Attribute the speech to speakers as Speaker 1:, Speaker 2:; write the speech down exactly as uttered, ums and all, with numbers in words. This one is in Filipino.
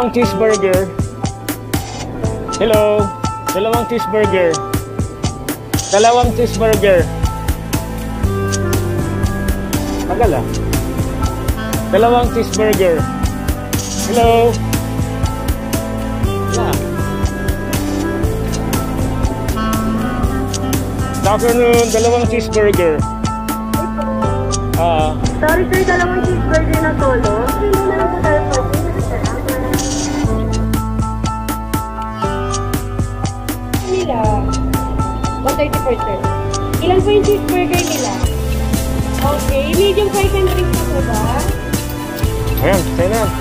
Speaker 1: Dalawang cheeseburger. Hello. Dalawang cheeseburger. Dalawang cheeseburger. Tagal ah. Dalawang cheeseburger. Hello. Na. Good afternoon. Dalawang cheeseburger. Ah.
Speaker 2: Sorry sir, dalawang cheeseburger na solo. Hindi na lang po tayo po. Nila. one thirty-four sir. Ilan po yung cheeseburger nila? Okay. Medium fried and drinks po ba?
Speaker 1: Ayan, sa'yo na.